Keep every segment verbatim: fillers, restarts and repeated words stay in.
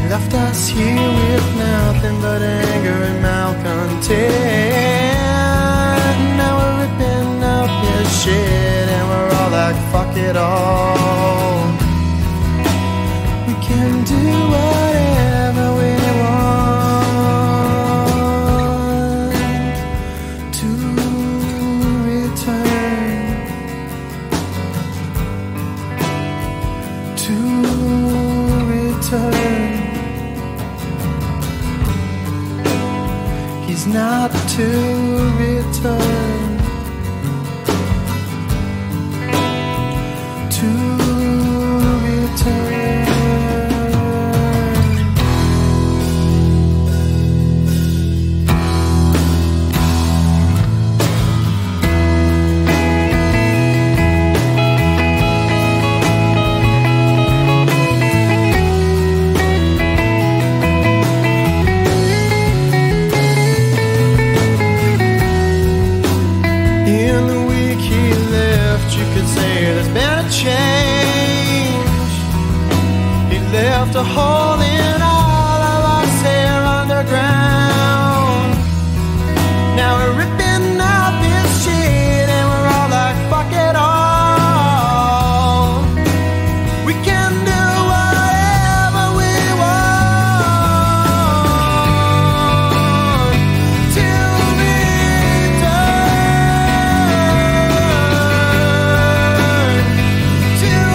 left us here with nothing but anger and malcontent. Now we're ripping up his shit and we're all like, fuck it all. We can do whatever we want to return, to return. He's not to return, to return. A hole in all of us here underground. Now we're ripping up his shit and we're all like, fuck it all. We can do whatever we want till return, till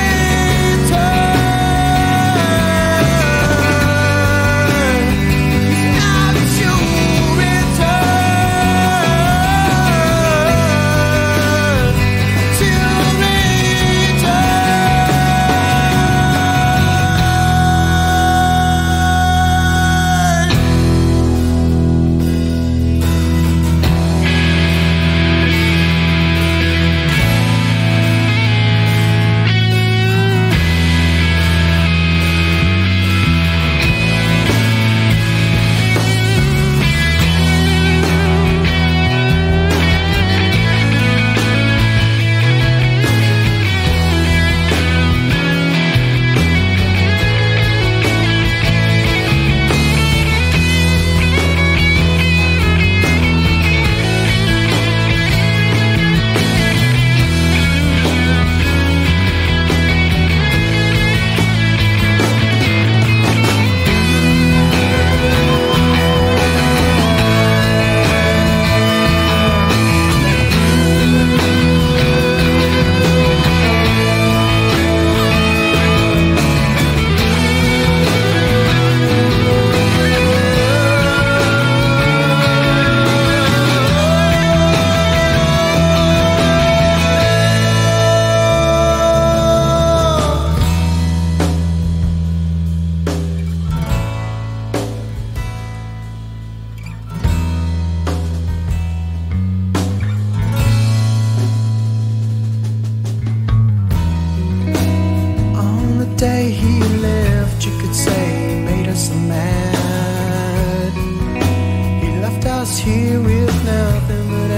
day he left, you could say he made us mad. He left us here with nothing but